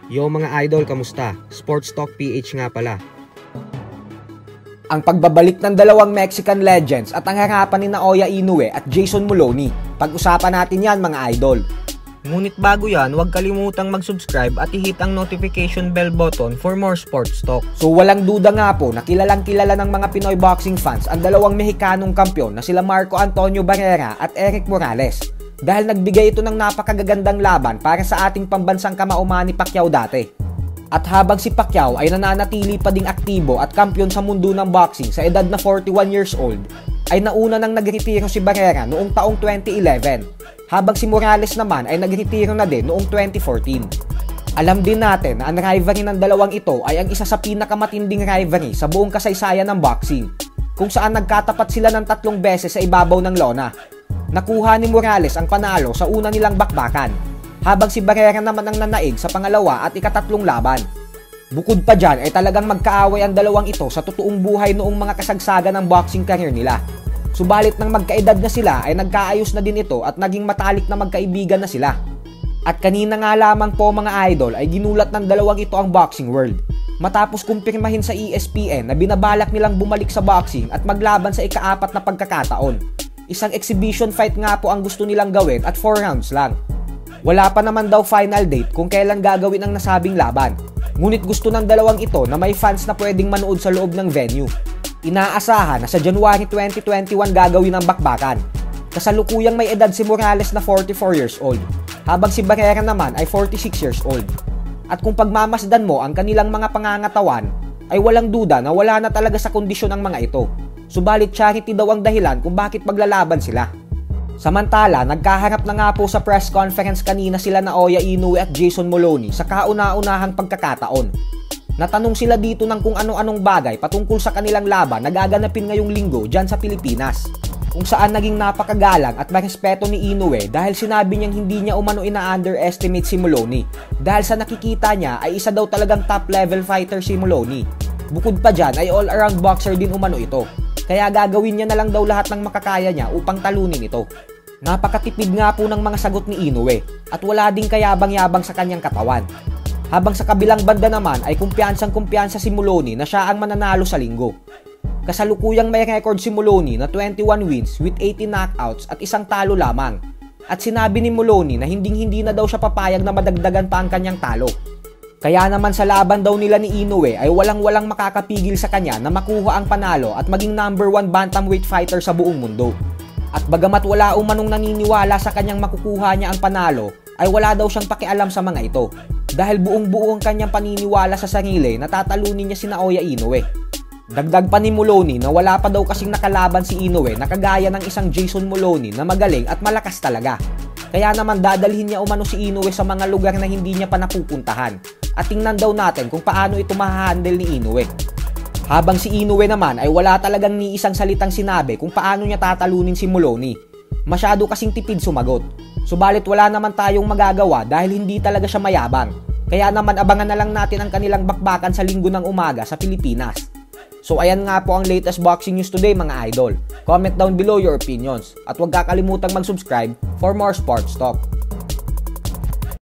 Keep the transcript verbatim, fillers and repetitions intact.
Yo mga idol, kamusta? SportsTalk P H nga pala. Ang pagbabalik ng dalawang Mexican legends at ang harapan ni Naoya Inoue at Jason Moloney. Pag-usapan natin yan mga idol. Ngunit bago yan, huwag kalimutang mag-subscribe at i-hit ang notification bell button for more sports talk. So walang duda nga po na kilalang kilala ng mga Pinoy boxing fans ang dalawang Mexicanong kampyon na sila Marco Antonio Barrera at Erik Morales. Dahil nagbigay ito ng napakagagandang laban para sa ating pambansang kamao Manny Pacquiao dati. At habang si Pacquiao ay nananatili pa ding aktibo at kampyon sa mundo ng boxing sa edad na forty-one years old, ay nauna nang nagretiro si Barrera noong taong twenty eleven, habang si Morales naman ay nagretiro na din noong twenty fourteen. Alam din natin na ang rivalry ng dalawang ito ay ang isa sa pinakamatinding rivalry sa buong kasaysayan ng boxing, kung saan nagkatapat sila ng tatlong beses sa ibabaw ng lona. Nakuha ni Morales ang panalo sa una nilang bakbakan, habang si Barrera naman ang nanaig sa pangalawa at ikatatlong laban. Bukod pa dyan ay talagang magkaaway ang dalawang ito sa totoong buhay noong mga kasagsagan ng boxing career nila. Subalit nang magkaedad na sila ay nagkaayos na din ito at naging matalik na magkaibigan na sila. At kanina nga lamang po mga idol ay ginulat ng dalawang ito ang boxing world, matapos kumpirmahin sa E S P N na binabalak nilang bumalik sa boxing at maglaban sa ikaapat na pagkakataon. Isang exhibition fight nga po ang gusto nilang gawin at four rounds lang. Wala pa naman daw final date kung kailan gagawin ang nasabing laban. Ngunit gusto ng dalawang ito na may fans na pwedeng manood sa loob ng venue. Inaasahan na sa January twenty twenty-one gagawin ang bakbakan. Kasalukuyang may edad si Morales na forty-four years old, habang si Barrera naman ay forty-six years old. At kung pagmamasdan mo ang kanilang mga pangangatawan, ay walang duda na wala na talaga sa kondisyon ang mga ito. Subalit charity daw ang dahilan kung bakit maglalaban sila. Samantala, nagkaharap na nga po sa press conference kanina sila Naoya Inoue at Jason Moloney sa kauna-unahang pagkakataon. Natanong sila dito ng kung ano-anong bagay patungkol sa kanilang laban na gaganapin ngayong linggo dyan sa Pilipinas, kung saan naging napakagalang at marespeto ni Inoue dahil sinabi niyang hindi niya umano ina-underestimate si Moloney, dahil sa nakikita niya ay isa daw talagang top level fighter si Moloney. Bukod pa dyan ay all-around boxer din umano ito, kaya gagawin niya na lang daw lahat ng makakaya niya upang talunin ito. Napakatipid nga po ng mga sagot ni Inoue at wala ding kayabang-yabang sa kanyang katawan. Habang sa kabilang banda naman ay kumpiyansang-kumpiyansa si Moloney na siya ang mananalo sa linggo. Kasalukuyang may record si Moloney na twenty-one wins with eighteen knockouts at isang talo lamang. At sinabi ni Moloney na hinding-hindi na daw siya papayag na madagdagan pa ang kanyang talo. Kaya naman sa laban daw nila ni Inoue ay walang-walang makakapigil sa kanya na makuha ang panalo at maging number one bantamweight fighter sa buong mundo. At bagamat wala umanong naniniwala sa kanyang makukuha niya ang panalo, ay wala daw siyang pakialam sa mga ito. Dahil buong-buo ang kanyang paniniwala sa sarili na tatalunin niya si Naoya Inoue. Dagdag pa ni Moloney na wala pa daw kasing nakalaban si Inoue na kagaya ng isang Jason Moloney na magaling at malakas talaga. Kaya naman dadalhin niya umano si Inoue sa mga lugar na hindi niya pa napupuntahan. At tingnan daw natin kung paano ito mahahandle ni Inoue. Habang si Inoue naman ay wala talagang ni isang salitang sinabi kung paano niya tatalunin si Moloney. Masyado kasing tipid sumagot. Subalit wala naman tayong magagawa dahil hindi talaga siya mayabang. Kaya naman abangan na lang natin ang kanilang bakbakan sa linggo ng umaga sa Pilipinas. So ayan nga po ang latest boxing news today mga idol. Comment down below your opinions at huwag kakalimutang mag-subscribe for more sports talk.